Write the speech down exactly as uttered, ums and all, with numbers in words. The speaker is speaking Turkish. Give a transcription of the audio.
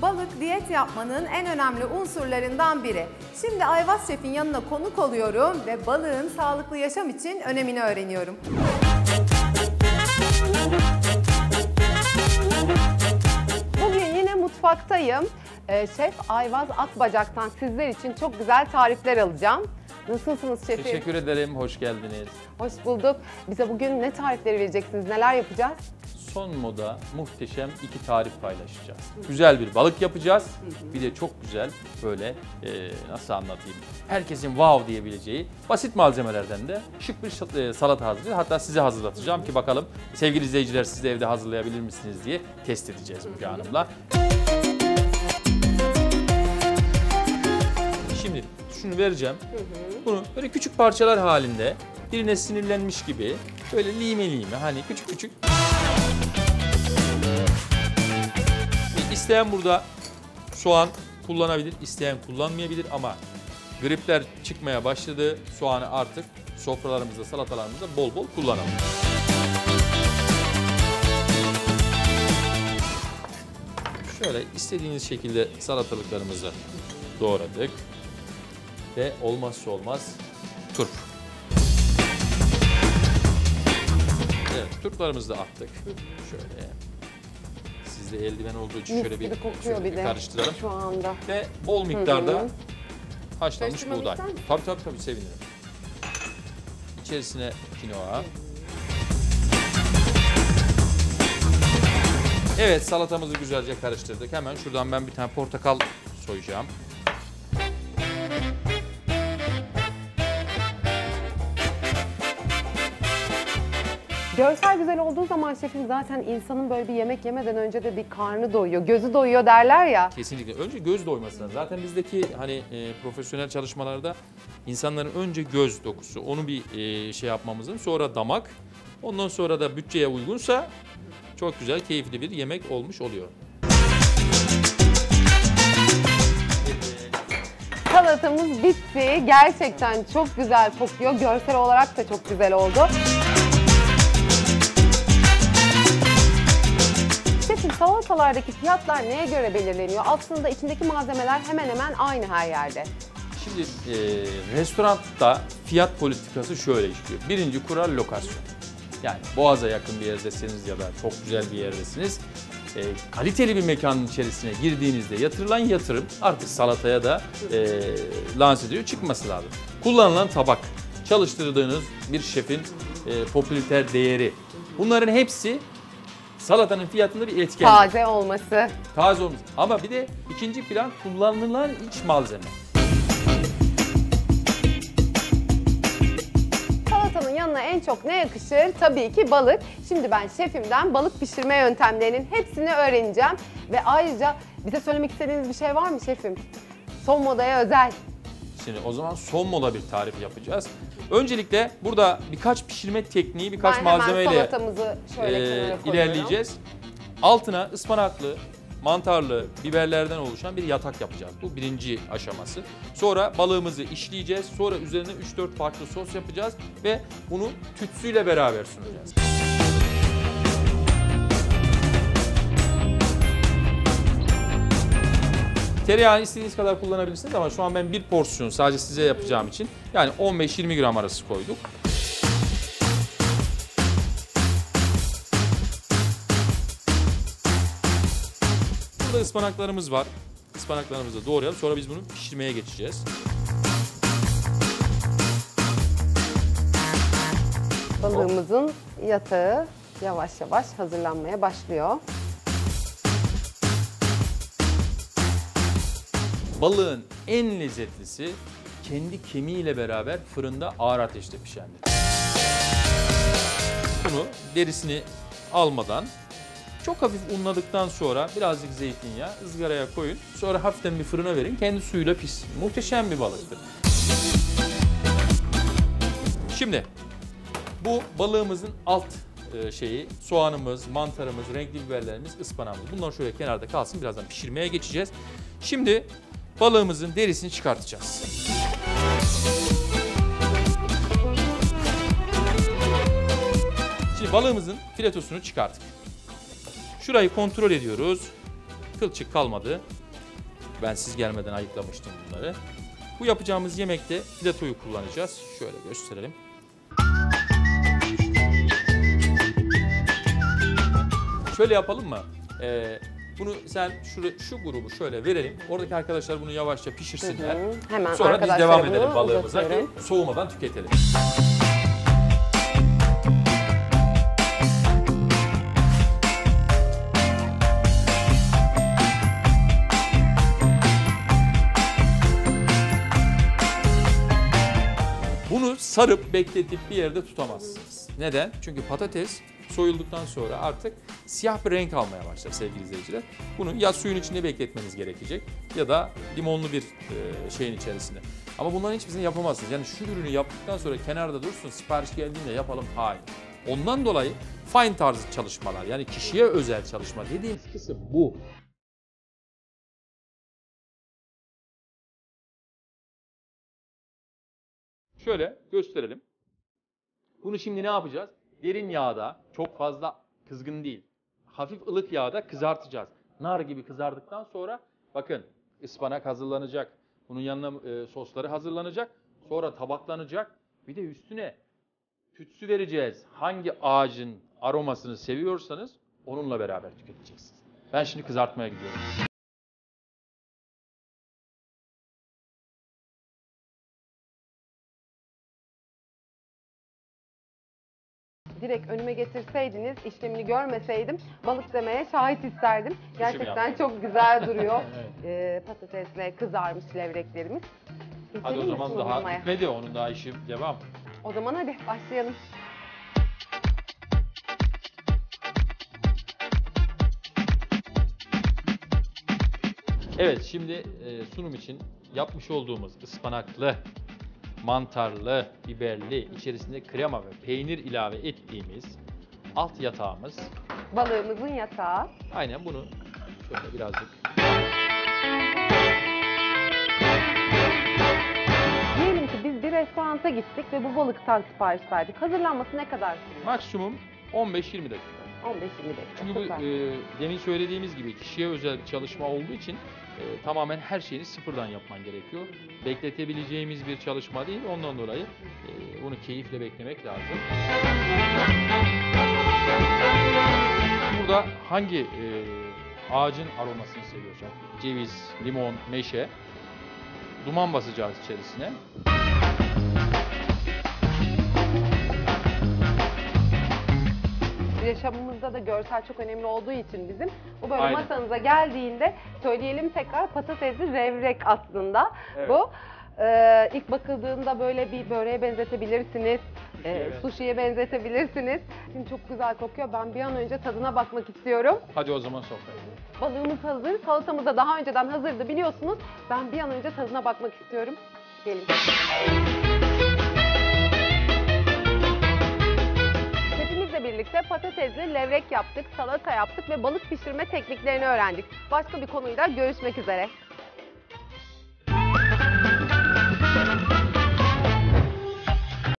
balık diyet yapmanın en önemli unsurlarından biri. Şimdi Ayvaz Şef'in yanına konuk oluyorum ve balığın sağlıklı yaşam için önemini öğreniyorum. Bugün yine mutfaktayım. Ee, Şef Ayvaz Akbacak'tan sizler için çok güzel tarifler alacağım. Nasılsınız şefim? Teşekkür ederim, hoş geldiniz. Hoş bulduk. Bize bugün ne tarifleri vereceksiniz, neler yapacağız? Son moda muhteşem iki tarif paylaşacağız. Hı. Güzel bir balık yapacağız. Hı hı. Bir de çok güzel böyle e, nasıl anlatayım, herkesin wow diyebileceği basit malzemelerden de şık bir e, salata hazırlayacağız. Hatta size hazırlatacağım, hı hı, ki bakalım sevgili izleyiciler siz de evde hazırlayabilir misiniz diye test edeceğiz Müge Hanım'la. Şimdi şunu vereceğim. Hı hı. Bunu böyle küçük parçalar halinde, birine sinirlenmiş gibi böyle lime lime, hani küçük küçük. İsteyen burada soğan kullanabilir, isteyen kullanmayabilir ama gripler çıkmaya başladı. Soğanı artık sofralarımızda, salatalarımızda bol bol kullanalım. Şöyle istediğiniz şekilde salatalıklarımızı doğradık. Ve olmazsa olmaz turp. Evet, turplarımızı da attık. Şöyle. Sizde eldiven olduğu için şöyle bir, şöyle bir, bir karıştıralım. Şu anda. Ve bol miktarda, hı hı, haşlanmış buğday. Tabii tabii tabii sevinirim. İçerisine kinoa. Evet, salatamızı güzelce karıştırdık. Hemen şuradan ben bir tane portakal soyacağım. Görsel güzel olduğu zaman şefim zaten insanın böyle bir yemek yemeden önce de bir karnı doyuyor, gözü doyuyor derler ya. Kesinlikle. Önce göz doymasına. Zaten bizdeki hani e, profesyonel çalışmalarda insanların önce göz dokusu, onu bir e, şey yapmamızın, sonra damak, ondan sonra da bütçeye uygunsa çok güzel, keyifli bir yemek olmuş oluyor. Salatamız bitti. Gerçekten çok güzel kokuyor. Görsel olarak da çok güzel oldu. Şefim, salatalardaki fiyatlar neye göre belirleniyor? Aslında içindeki malzemeler hemen hemen aynı her yerde. Şimdi e, restoranda fiyat politikası şöyle işliyor. Birinci kural lokasyon. Yani Boğaz'a yakın bir yerdesiniz ya da çok güzel bir yerdesiniz. E, kaliteli bir mekanın içerisine girdiğinizde yatırılan yatırım artık salataya da e, lanse ediyor, çıkması lazım. Kullanılan tabak, çalıştırdığınız bir şefin e, popüler değeri. Bunların hepsi salatanın fiyatında bir etken. Taze olması. Taze olması. Ama bir de ikinci plan kullanılan iç malzeme. Salatanın yanına en çok ne yakışır? Tabii ki balık. Şimdi ben şefimden balık pişirme yöntemlerinin hepsini öğreneceğim. Ve ayrıca bize söylemek istediğiniz bir şey var mı şefim? Son modaya özel. Şimdi o zaman son moda bir tarif yapacağız. Öncelikle burada birkaç pişirme tekniği, birkaç ben malzemeyle salatamızı şöyle e, ilerleyeceğiz. Altına ıspanaklı, mantarlı, biberlerden oluşan bir yatak yapacağız. Bu birinci aşaması. Sonra balığımızı işleyeceğiz. Sonra üzerine üç dört farklı sos yapacağız ve bunu tütsüyle beraber sunacağız. Tereyağını istediğiniz kadar kullanabilirsiniz ama şu an ben bir porsiyon sadece size yapacağım için yani on beş yirmi gram arası koyduk. Burada ıspanaklarımız var. Ispanaklarımızı doğrayalım. Sonra biz bunu pişirmeye geçeceğiz. Balığımızın yatağı yavaş yavaş hazırlanmaya başlıyor. Balığın en lezzetlisi kendi kemiğiyle beraber fırında ağır ateşte pişendir. Bunu derisini almadan çok hafif unladıktan sonra birazcık zeytinyağı ızgaraya koyun. Sonra hafiften bir fırına verin. Kendi suyuyla pişsin. Muhteşem bir balıktır. Şimdi bu balığımızın alt şeyi, soğanımız, mantarımız, renkli biberlerimiz, ıspanağımız. Bunlar şöyle kenarda kalsın. Birazdan pişirmeye geçeceğiz. Şimdi balığımızın derisini çıkartacağız. Şimdi balığımızın filetosunu çıkarttık. Şurayı kontrol ediyoruz. Kılçık kalmadı. Ben siz gelmeden ayıklamıştım bunları. Bu yapacağımız yemekte filetoyu kullanacağız. Şöyle gösterelim. Şöyle yapalım mı? Ee, bunu sen şu, şu grubu şöyle verelim. Oradaki arkadaşlar bunu yavaşça pişirsinler. Hı hı. Hemen Sonra biz devam edelim bunu balığımıza ki uzatıyorum. soğumadan tüketelim. Bunu sarıp bekletip bir yerde tutamazsınız. Neden? Çünkü patates soyulduktan sonra artık siyah bir renk almaya başlar sevgili izleyiciler. Bunu ya suyun içinde bekletmeniz gerekecek ya da limonlu bir e, şeyin içerisinde. Ama bunların hiçbirisini yapamazsınız. Yani şu ürünü yaptıktan sonra kenarda dursun, sipariş geldiğinde yapalım. Hayır. Ondan dolayı fine tarzı çalışmalar, yani kişiye özel çalışma dediğimiz kısım bu. Şöyle gösterelim. Bunu şimdi ne yapacağız? Derin yağda, çok fazla kızgın değil, hafif ılık yağda kızartacağız. Nar gibi kızardıktan sonra bakın ıspanak hazırlanacak. Bunun yanına e, sosları hazırlanacak. Sonra tabaklanacak. Bir de üstüne tütsü vereceğiz. Hangi ağacın aromasını seviyorsanız onunla beraber tüketeceksiniz. Ben şimdi kızartmaya gidiyorum. Direkt önüme getirseydiniz, işlemini görmeseydim balık demeye şahit isterdim. Gerçekten yaptım. çok güzel duruyor. Evet. Ee, patatesle kızarmış levreklerimiz. Hadi o Geçelim mi zaman daha sunumlamaya? bitmedi, onun daha işi devam. O zaman hadi başlayalım. Evet, şimdi e, sunum için yapmış olduğumuz ıspanaklı, mantarlı, biberli, içerisinde krema ve peynir ilave ettiğimiz alt yatağımız. Balığımızın yatağı. Aynen bunu şöyle birazcık. Diyelim ki biz bir restoranta gittik ve bu balıktan sipariş verdik. Hazırlanması ne kadar sürüyor? Maksimum on beş yirmi dakika. on beş yirmi dakika. Çünkü bu Süper. e, demin söylediğimiz gibi kişiye özel bir çalışma olduğu için e, tamamen her şeyini sıfırdan yapman gerekiyor. Bekletebileceğimiz bir çalışma değil. Ondan dolayı e, bunu keyifle beklemek lazım. Burada hangi e, ağacın aromasını seviyorsak, ceviz, limon, meşe, duman basacağız içerisine. Yaşamımızda da görsel çok önemli olduğu için bizim bu böyle Aynen. masanıza geldiğinde söyleyelim tekrar patatesli levrek aslında Evet. bu. Ee, ilk bakıldığında böyle bir böreğe benzetebilirsiniz, Sushi'ye e, evet. sushi'ye benzetebilirsiniz. Şimdi çok güzel kokuyor. Ben bir an önce tadına bakmak istiyorum. Hadi o zaman sofraya. Balığımız hazır, salatamız da daha önceden hazırdı biliyorsunuz. Ben bir an önce tadına bakmak istiyorum. Gelin. Şefimizle birlikte patatesli levrek yaptık, salata yaptık ve balık pişirme tekniklerini öğrendik. Başka bir konuyla görüşmek üzere.